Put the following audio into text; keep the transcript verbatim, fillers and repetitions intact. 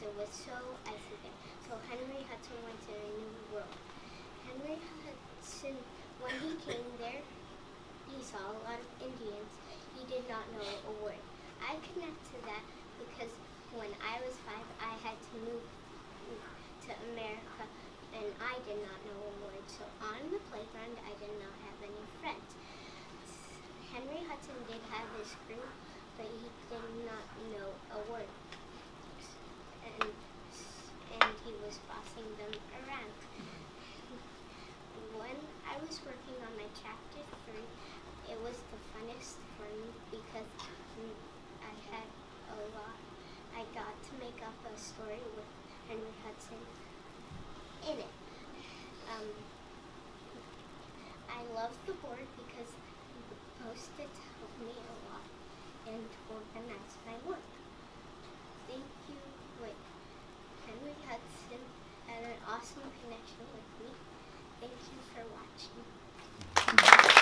it was so icy there. So Henry Hudson went to a new world. Henry Hudson, when he came there, he saw a lot of Indians. He did not know a word. I connect to that because when I was five, I had to move to America, and I did not know a word. So on the playground, I did not have any friends. Henry Hudson did have his group, but he did not know a word. And, and he was bossing them around. When I was working on my chapter three, it was the funnest for me because mm, I had a lot. I got to make up a story with Henry Hudson in it. Um, I love the board because the post-its help me a lot and organize my work. Thank you, with Henry Hudson had an awesome connection with me. Thank you for watching.